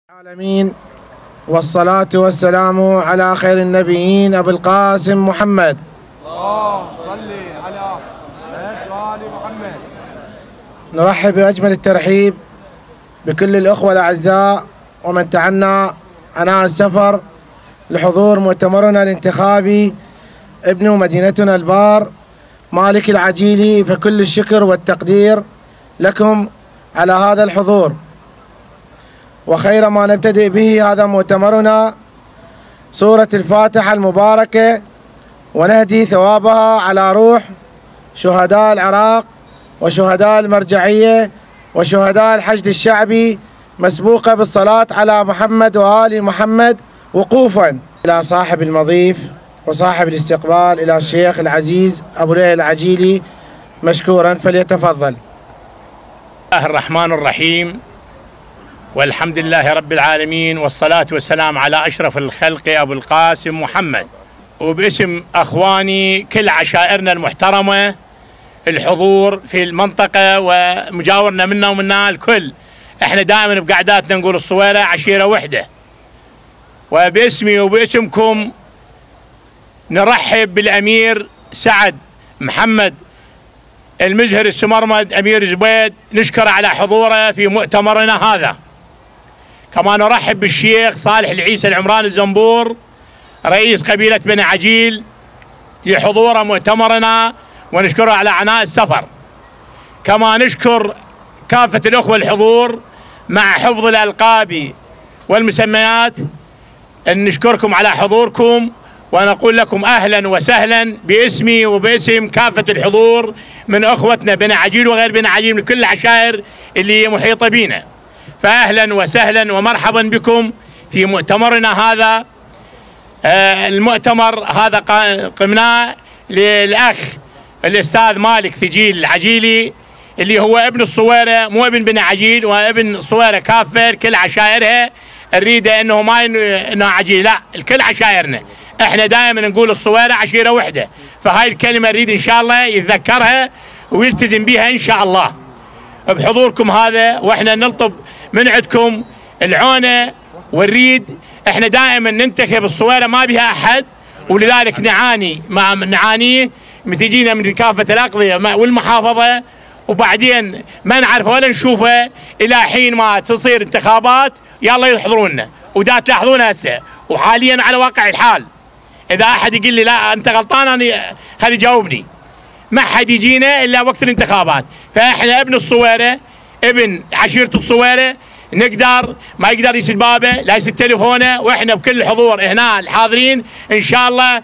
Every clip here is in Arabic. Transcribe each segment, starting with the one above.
العالمين، والصلاة والسلام على خير النبيين أبي القاسم محمد. اللهم صل على آل محمد. نرحب بأجمل الترحيب بكل الأخوة الأعزاء ومن تعنى عناء السفر لحضور مؤتمرنا الانتخابي ابن مدينتنا البار مالك العجيلي، فكل الشكر والتقدير لكم على هذا الحضور. وخير ما نبتدئ به هذا مؤتمرنا سورة الفاتحة المباركة، ونهدي ثوابها على روح شهداء العراق وشهداء المرجعية وشهداء الحشد الشعبي، مسبوقة بالصلاة على محمد وآل محمد وقوفا. إلى صاحب المضيف وصاحب الاستقبال إلى الشيخ العزيز أبو ليلى العجيلي مشكورا، فليتفضل. الله الرحمن الرحيم، والحمد لله رب العالمين، والصلاة والسلام على أشرف الخلق أبو القاسم محمد. وباسم أخواني كل عشائرنا المحترمة الحضور في المنطقة ومجاورنا منا ومنا الكل، احنا دائما بقعداتنا نقول الصويرة عشيرة وحدة، وباسمي وباسمكم نرحب بالأمير سعد محمد المزهر السمرمد أمير زبيد، نشكره على حضوره في مؤتمرنا هذا. كما نرحب بالشيخ صالح العيسى العمران الزنبور رئيس قبيلة بني عجيل لحضور مؤتمرنا، ونشكره على عناء السفر. كما نشكر كافة الأخوة الحضور مع حفظ الألقاب والمسميات، أن نشكركم على حضوركم ونقول لكم أهلا وسهلا باسمي وباسم كافة الحضور من أخوتنا بني عجيل وغير بني عجيل من كل العشائر اللي محيطة بينا. فأهلا وسهلا ومرحبا بكم في مؤتمرنا هذا. المؤتمر هذا قمناه للأخ الأستاذ مالك ثجيل العجيلي، اللي هو ابن الصويرة، مو ابن بني عجيل، وابن الصويرة كافة كل عشائرها. نريده انه ما انه عجيل، لا، الكل عشائرنا. احنا دائما نقول الصويرة عشيرة وحدة، فهاي الكلمة نريد ان شاء الله يتذكرها ويلتزم بها ان شاء الله بحضوركم هذا. واحنا نطلب من عندكم العونة والريد. احنا دائما ننتخب الصويرة ما بها احد، ولذلك نعاني ما نعانيه تجينا من كافة الأقضية والمحافظة، وبعدين ما نعرفه ولا نشوفه الى حين ما تصير انتخابات يلا يحضرونا. ودا تلاحظون هسه وحاليا على واقع الحال، اذا احد يقول لي لا انت غلطان انا خلي يجاوبني، ما حد يجينا الا وقت الانتخابات. فاحنا ابن الصويرة، ابن عشيرة الصويرة، نقدر ما يقدر يسد بابه لا يسد تليفونه، واحنا بكل الحضور هنا الحاضرين ان شاء الله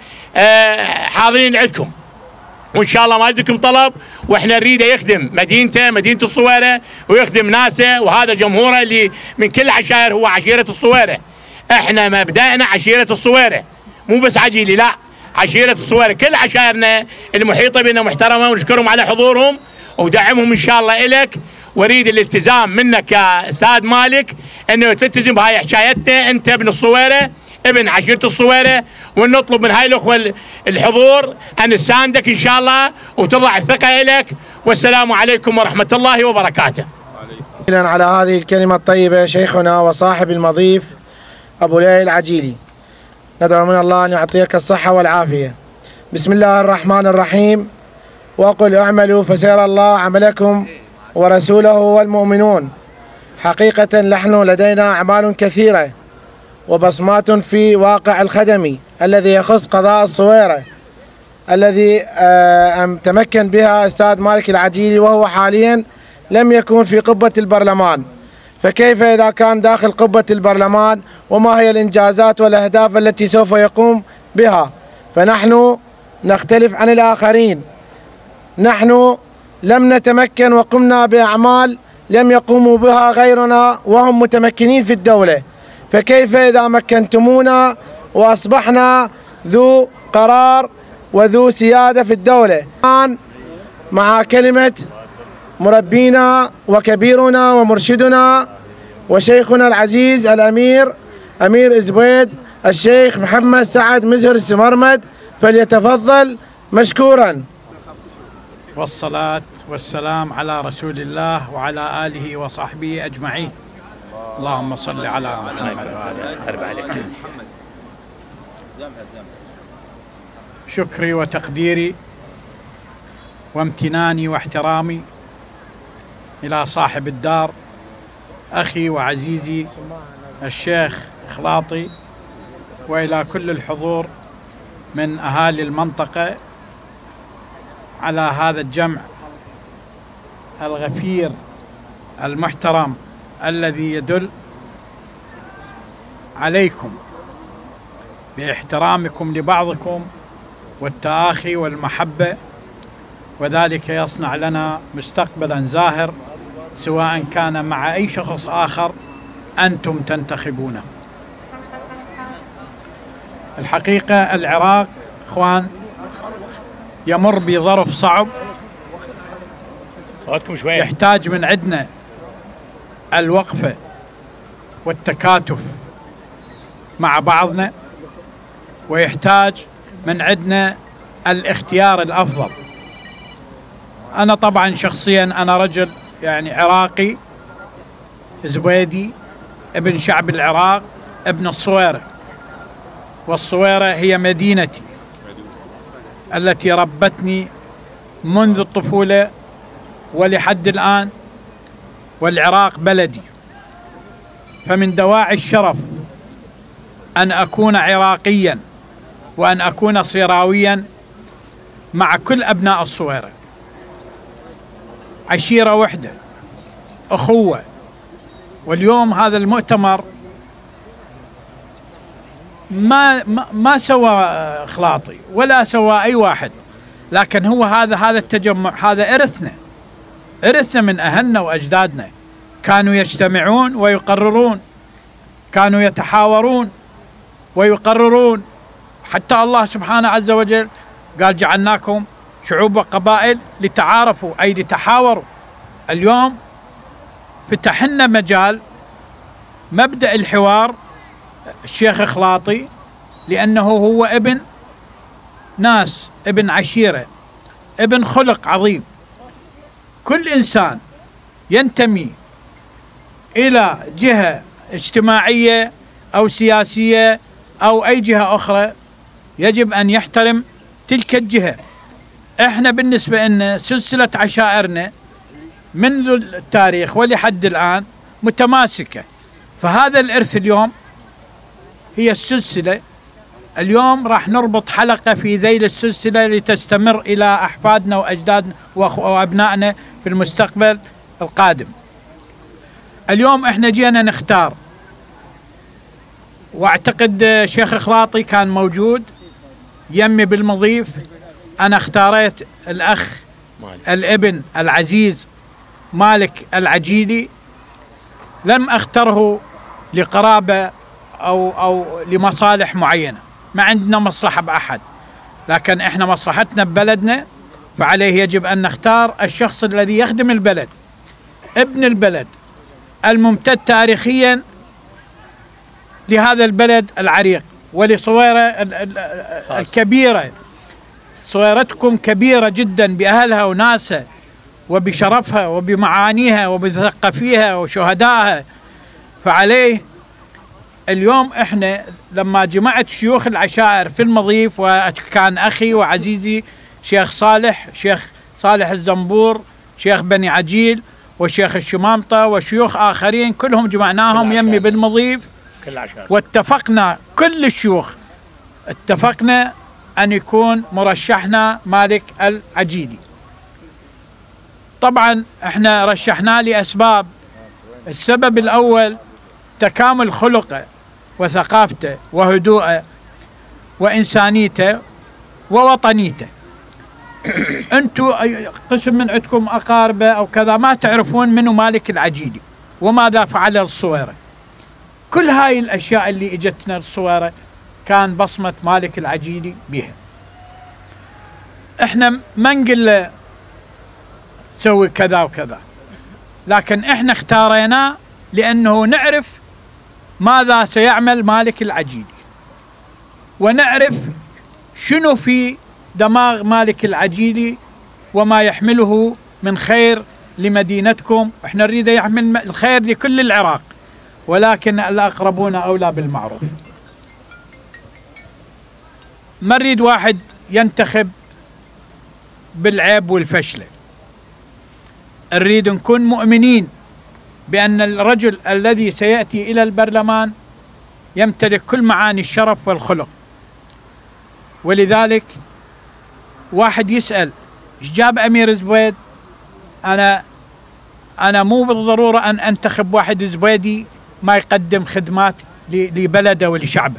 حاضرين عندكم، وان شاء الله ما عندكم طلب، واحنا نريده يخدم مدينته مدينة الصويرة ويخدم ناسه، وهذا جمهوره اللي من كل عشائر هو عشيرة الصويرة. احنا مبدأنا عشيرة الصويرة، مو بس عجيلي، لا، عشيرة الصويرة كل عشائرنا المحيطة بنا محترمة، ونشكرهم على حضورهم ودعمهم ان شاء الله إلك. واريد الالتزام منك يا استاذ مالك انه تلتزم بهاي حكايتنا، انت ابن الصويرة ابن عشيرة الصويرة، ونطلب من هاي الاخوة الحضور ان تساندك ان شاء الله وتضع الثقة إلك. والسلام عليكم ورحمة الله وبركاته. على هذه الكلمة الطيبة شيخنا وصاحب المضيف أبو ليلى العجيلي، ندعو من الله أن يعطيك الصحة والعافية. بسم الله الرحمن الرحيم. وقل اعملوا فسيرى الله عملكم ورسوله والمؤمنون. حقيقة نحن لدينا أعمال كثيرة وبصمات في واقع الخدمي الذي يخص قضاء الصويرة، الذي تمكن بها أستاذ مالك العجيلي، وهو حاليا لم يكن في قبة البرلمان. فكيف إذا كان داخل قبة البرلمان؟ وما هي الإنجازات والأهداف التي سوف يقوم بها؟ فنحن نختلف عن الآخرين، نحن لم نتمكن وقمنا بأعمال لم يقوموا بها غيرنا وهم متمكنين في الدولة. فكيف إذا مكنتمونا وأصبحنا ذو قرار وذو سيادة في الدولة؟ الآن مع كلمة مربينا وكبيرنا ومرشدنا وشيخنا العزيز الأمير أمير زبيد الشيخ محمد سعد مزهر السمرمد، فليتفضل مشكورا. والصلاة والسلام على رسول الله وعلى آله وصحبه أجمعين. اللهم صل على محمد وآله. شكري وتقديري وامتناني واحترامي إلى صاحب الدار أخي وعزيزي الشيخ إخلاطي، وإلى كل الحضور من أهالي المنطقة على هذا الجمع الغفير المحترم الذي يدل عليكم باحترامكم لبعضكم والتآخي والمحبة، وذلك يصنع لنا مستقبلا زاهر سواء كان مع أي شخص آخر أنتم تنتخبونه. الحقيقة العراق إخوان يمر بظرف صعب، يحتاج من عندنا الوقفة والتكاتف مع بعضنا، ويحتاج من عندنا الاختيار الأفضل. أنا طبعا شخصيا أنا رجل يعني عراقي زبيدي، ابن شعب العراق، ابن الصويرة، والصويرة هي مدينتي التي ربتني منذ الطفولة ولحد الآن، والعراق بلدي. فمن دواعي الشرف أن أكون عراقيا وأن أكون صيراويا مع كل أبناء الصويرة، عشيرة وحدة، أخوة. واليوم هذا المؤتمر ما سوى إخلاطي ولا سوى أي واحد، لكن هو هذا التجمع، هذا إرثنا من أهلنا وأجدادنا، كانوا يجتمعون ويقررون، كانوا يتحاورون ويقررون، حتى الله سبحانه عز وجل قال جعلناكم شعوب وقبائل لتعارفوا، أي لتحاوروا. اليوم فتح لنا مجال مبدأ الحوار الشيخ إخلاطي، لأنه هو ابن ناس، ابن عشيرة، ابن خلق عظيم. كل إنسان ينتمي إلى جهة اجتماعية أو سياسية أو أي جهة أخرى يجب أن يحترم تلك الجهة. إحنا بالنسبة لنا سلسلة عشائرنا منذ التاريخ ولحد الآن متماسكة، فهذا الإرث اليوم هي السلسلة. اليوم راح نربط حلقة في ذيل السلسلة لتستمر إلى أحفادنا وأجدادنا وأبنائنا في المستقبل القادم. اليوم إحنا جينا نختار، واعتقد شيخ إخلاطي كان موجود يمي بالمضيف. أنا اختاريت الأخ الابن العزيز مالك العجيلي، لم أختره لقرابة أو لمصالح معينة، ما عندنا مصلحة بأحد، لكن إحنا مصلحتنا ببلدنا، فعليه يجب أن نختار الشخص الذي يخدم البلد، ابن البلد الممتد تاريخيا لهذا البلد العريق ولصويرة الكبيرة. صويرتكم كبيرة جدا بأهلها وناسها وبشرفها وبمعانيها وبثقافيها وشهدائها. فعليه اليوم احنا لما جمعت شيوخ العشائر في المضيف، وكان أخي وعزيزي شيخ صالح الزنبور، شيخ بني عجيل، وشيخ الشمامطة، وشيوخ آخرين، كلهم جمعناهم يمي بالمضيف، واتفقنا كل الشيوخ اتفقنا أن يكون مرشحنا مالك العجيلي. طبعا احنا رشحناه لأسباب. السبب الأول تكامل خلقه وثقافته وهدوءه وإنسانيته ووطنيته. أنتم قسم من عندكم أقاربه أو كذا ما تعرفون منو مالك العجيلي وماذا فعل الصويرة. كل هاي الأشياء اللي اجتنا الصويرة كان بصمة مالك العجيلي بها. احنا ما نقول له سوي كذا وكذا، لكن احنا اختاريناه لأنه نعرف ماذا سيعمل مالك العجيلي، ونعرف شنو في دماغ مالك العجيلي وما يحمله من خير لمدينتكم. احنا نريد يحمل الخير لكل العراق، ولكن الأقربون أولى بالمعروف. ما نريد واحد ينتخب بالعيب والفشلة، نريد نكون مؤمنين بأن الرجل الذي سيأتي إلى البرلمان يمتلك كل معاني الشرف والخلق. ولذلك واحد يسأل ايش جاب أمير زبيد؟ أنا مو بالضرورة أن أنتخب واحد زبيدي ما يقدم خدمات لبلده ولشعبه.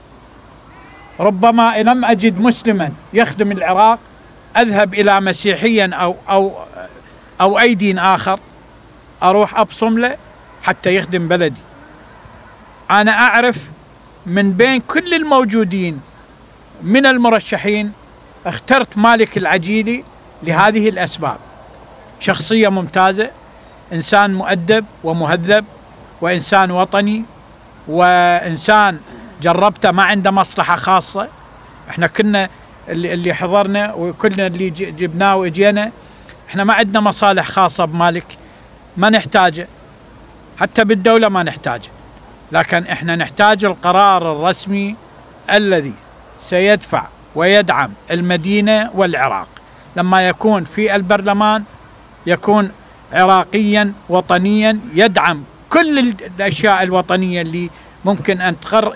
ربما لم أجد مسلما يخدم العراق أذهب إلى مسيحيا أو أي دين آخر أروح أبصم له حتى يخدم بلدي. أنا أعرف من بين كل الموجودين من المرشحين اخترت مالك العجيلي لهذه الأسباب: شخصية ممتازة، إنسان مؤدب ومهذب، وإنسان وطني، وإنسان جربته ما عنده مصلحة خاصة. احنا كنا اللي حضرنا وكلنا اللي جبناه واجينا احنا ما عندنا مصالح خاصة بمالك، ما نحتاجه، حتى بالدولة ما نحتاجه، لكن احنا نحتاج القرار الرسمي الذي سيدفع ويدعم المدينة والعراق. لما يكون في البرلمان يكون عراقيا وطنيا يدعم كل الأشياء الوطنية اللي ممكن أن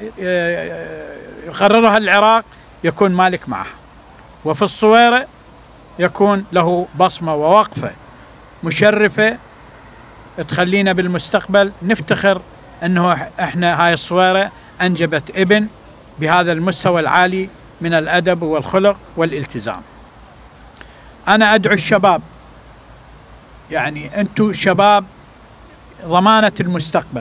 يقررها العراق، يكون مالك معها. وفي الصويرة يكون له بصمة ووقفة مشرفة تخلينا بالمستقبل نفتخر أنه احنا هاي الصويرة أنجبت ابن بهذا المستوى العالي من الأدب والخلق والالتزام. أنا أدعو الشباب، يعني أنتم شباب ضمانة المستقبل.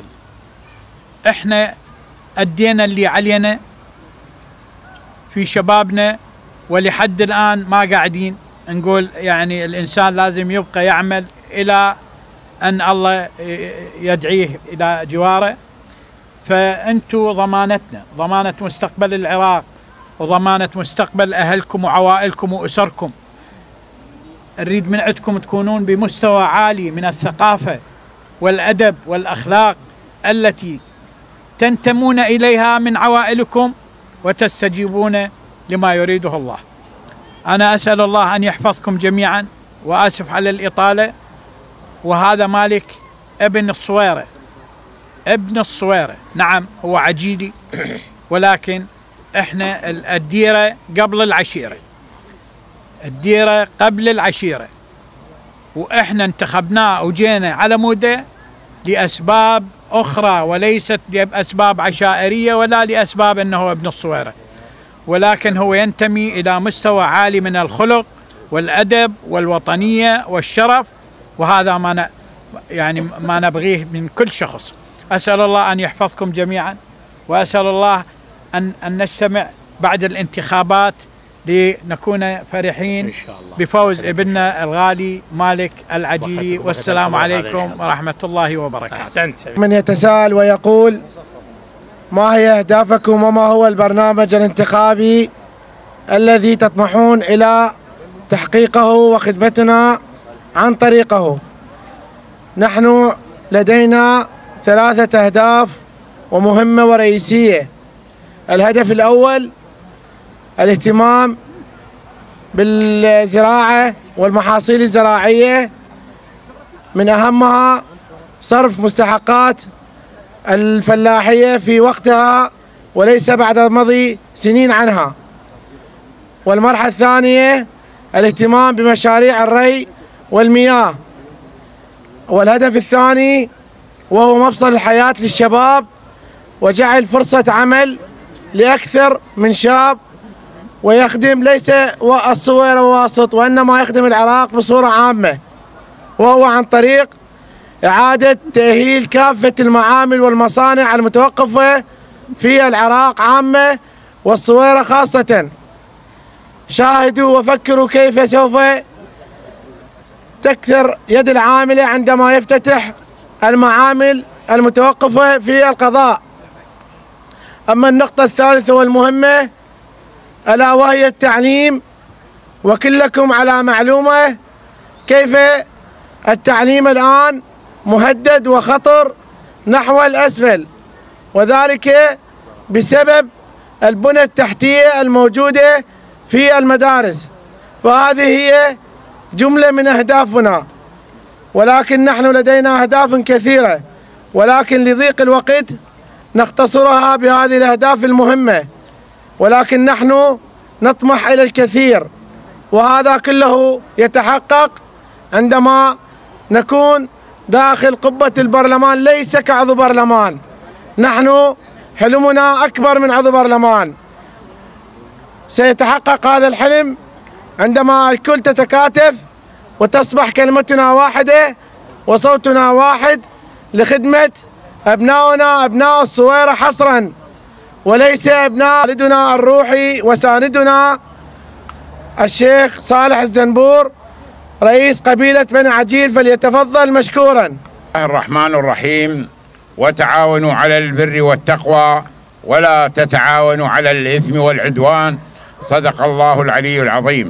احنا أدينا اللي علينا في شبابنا، ولحد الآن ما قاعدين نقول يعني الإنسان لازم يبقى يعمل إلى أن الله يدعيه إلى جواره. فأنتوا ضمانتنا، ضمانة مستقبل العراق وضمانة مستقبل أهلكم وعوائلكم وأسركم. نريد من عندكم تكونون بمستوى عالي من الثقافة والأدب والأخلاق التي تنتمون إليها من عوائلكم وتستجيبون لما يريده الله. أنا أسأل الله أن يحفظكم جميعا، وآسف على الإطالة. وهذا مالك ابن الصويرة، ابن الصويرة، نعم هو عجيلي، ولكن احنا الديرة قبل العشيرة، الديرة قبل العشيرة، واحنا انتخبناه وجينا على موده لأسباب أخرى وليست لأسباب عشائرية ولا لأسباب أنه ابن الصويرة، ولكن هو ينتمي إلى مستوى عالي من الخلق والأدب والوطنية والشرف، وهذا ما نبغيه من كل شخص. أسأل الله أن يحفظكم جميعا، وأسأل الله أن نجتمع بعد الانتخابات لنكون فرحين بفوز ابننا الغالي مالك العجيلي. والسلام عليكم ورحمة الله وبركاته. أحسنت. من يتساءل ويقول: ما هي أهدافكم وما هو البرنامج الانتخابي الذي تطمحون إلى تحقيقه وخدمتنا عن طريقه؟ نحن لدينا 3 أهداف ومهمة ورئيسية. الهدف الأول الاهتمام بالزراعة والمحاصيل الزراعية، من أهمها صرف مستحقات الفلاحية في وقتها وليس بعد مضي سنين عنها. والمرحلة الثانية الاهتمام بمشاريع الري والمياه. والهدف الثاني وهو مفصل الحياة للشباب، وجعل فرصة عمل لأكثر من شاب، ويخدم ليس الصويرة واسط، وإنما يخدم العراق بصورة عامة، وهو عن طريق إعادة تأهيل كافة المعامل والمصانع المتوقفة في العراق عامة والصويرة خاصة. شاهدوا وفكروا كيف سوف تكثر يد العاملة عندما يفتتح المعامل المتوقفة في القضاء. أما النقطة الثالثة والمهمة ألا وهي التعليم، وكلكم على معلومة كيف التعليم الآن مهدد وخطر نحو الأسفل، وذلك بسبب البنى التحتية الموجودة في المدارس. فهذه هي جملة من أهدافنا، ولكن نحن لدينا أهداف كثيرة، ولكن لضيق الوقت نختصرها بهذه الأهداف المهمة، ولكن نحن نطمح إلى الكثير، وهذا كله يتحقق عندما نكون داخل قبة البرلمان ليس كعضو برلمان. نحن حلمنا أكبر من عضو برلمان. سيتحقق هذا الحلم عندما الكل تتكاتف وتصبح كلمتنا واحدة وصوتنا واحد لخدمة أبنائنا أبناء الصويرة حصرا، وليس أبناء والدنا الروحي وساندنا الشيخ صالح الزنبور رئيس قبيلة بني عجيل، فليتفضل مشكورا. بسم الله الرحمن الرحيم. وتعاونوا على البر والتقوى ولا تتعاونوا على الإثم والعدوان. صدق الله العلي العظيم.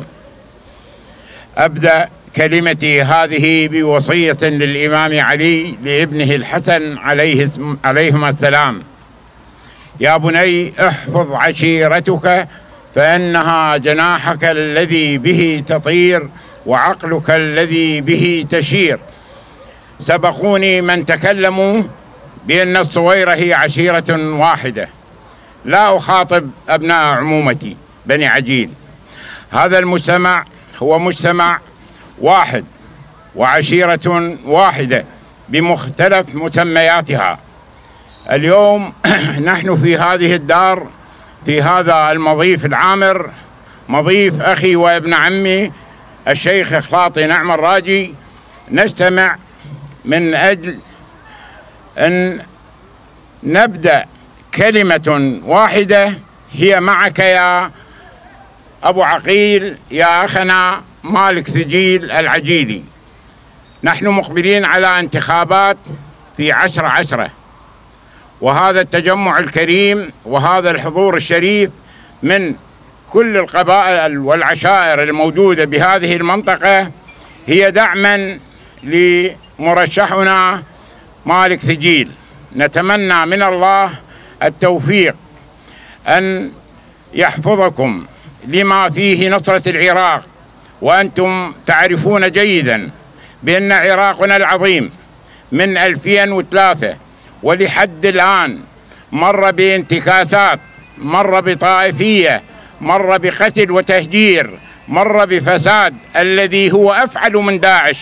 أبدأ كلمتي هذه بوصية للإمام علي لابنه الحسن عليهما السلام: يا بني احفظ عشيرتك فإنها جناحك الذي به تطير وعقلك الذي به تشير. سبقوني من تكلموا بأن الصويرة هي عشيرة واحدة. لا أخاطب أبناء عمومتي بني عجيل. هذا المجتمع هو مجتمع واحد وعشيرة واحدة بمختلف مسمياتها. اليوم نحن في هذه الدار، في هذا المضيف العامر، مضيف أخي وابن عمي الشيخ إخلاطي نعم الراجي، نجتمع من أجل أن نبدأ كلمة واحدة هي معك يا أبو عقيل، يا أخنا مالك ثجيل العجيلي. نحن مقبلين على انتخابات في 10/10، وهذا التجمع الكريم وهذا الحضور الشريف من كل القبائل والعشائر الموجودة بهذه المنطقة هي دعما لمرشحنا مالك ثجيل. نتمنى من الله التوفيق، أن يحفظكم لما فيه نصرة العراق، وأنتم تعرفون جيدا بأن عراقنا العظيم من 2003 ولحد الآن مر بانتكاسات، مر بطائفية، مر بقتل وتهجير، مر بفساد الذي هو أفعل من داعش،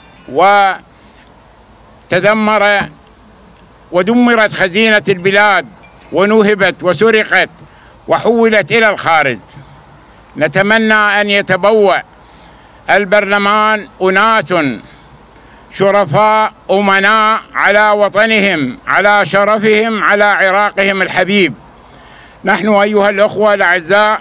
ودمرت خزينة البلاد ونهبت وسرقت وحولت إلى الخارج. نتمنى أن يتبوأ البرلمان أناس شرفاء أمناء على وطنهم، على شرفهم، على عراقهم الحبيب. نحن أيها الأخوة الأعزاء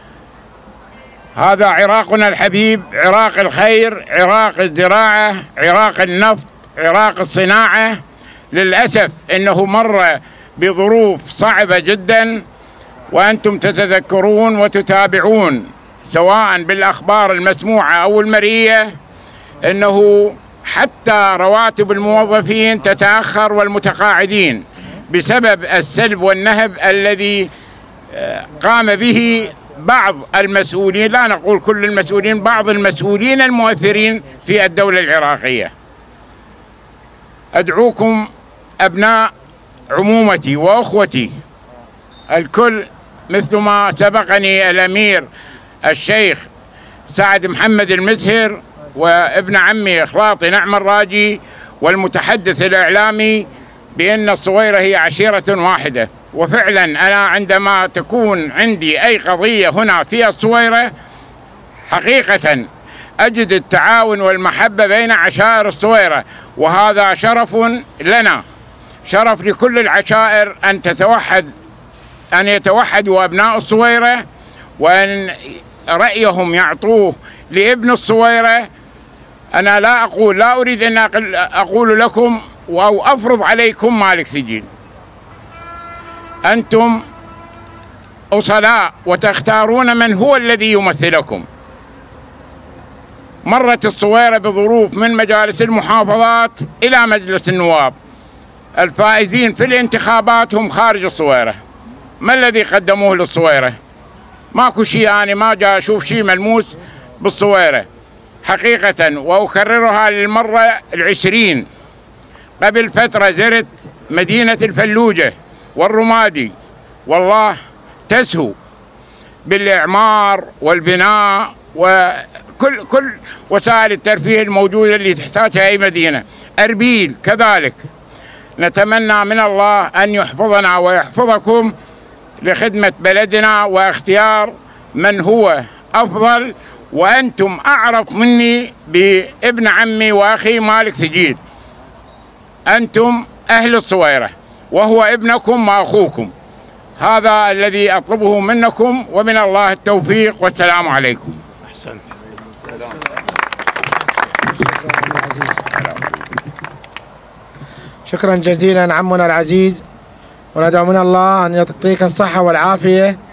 هذا عراقنا الحبيب، عراق الخير، عراق الزراعة، عراق النفط، عراق الصناعة. للأسف أنه مر بظروف صعبة جدا، وأنتم تتذكرون وتتابعون سواء بالأخبار المسموعة أو المرئية أنه حتى رواتب الموظفين تتأخر والمتقاعدين بسبب السلب والنهب الذي قام به بعض المسؤولين، لا نقول كل المسؤولين، بعض المسؤولين المؤثرين في الدولة العراقية. أدعوكم أبناء عمومتي وأخوتي الكل، مثل ما سبقني الأمير الشيخ سعد محمد المزهر وابن عمي إخلاطي نعم الراجي والمتحدث الإعلامي، بأن الصويرة هي عشيرة واحدة. وفعلا أنا عندما تكون عندي أي قضية هنا في الصويرة حقيقة أجد التعاون والمحبة بين عشائر الصويرة، وهذا شرف لنا، شرف لكل العشائر أن يتوحدوا أبناء الصويرة، وأن رأيهم يعطوه لابن الصويرة. أنا لا أريد أن أقول لكم أو أفرض عليكم مالك ثجيل. أنتم أصلاء وتختارون من هو الذي يمثلكم. مرت الصويرة بظروف من مجالس المحافظات إلى مجلس النواب، الفائزين في الانتخابات هم خارج الصويرة. ما الذي قدموه للصويرة؟ ماكو شيء، أنا ما جاء أشوف شيء ملموس بالصويرة حقيقة. وأكررها للمرة 20. قبل فترة زرت مدينة الفلوجة والرمادي، والله تسهو بالإعمار والبناء وكل وسائل الترفيه الموجودة اللي تحتاجها أي مدينة. أربيل كذلك. نتمنى من الله أن يحفظنا ويحفظكم لخدمة بلدنا واختيار من هو أفضل، وأنتم أعرف مني بابن عمي وأخي مالك ثجيل. أنتم أهل الصويرة وهو ابنكم وأخوكم. هذا الذي أطلبه منكم، ومن الله التوفيق، والسلام عليكم. أحسنت. شكرا جزيلا عمنا العزيز، وندعو من الله أن يعطيك الصحة والعافية